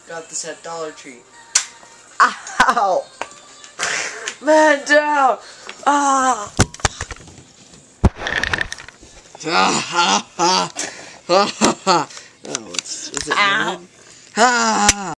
Got this at Dollar Tree. Ow! Man down! Ah! Oh, is it? Ow! Ah!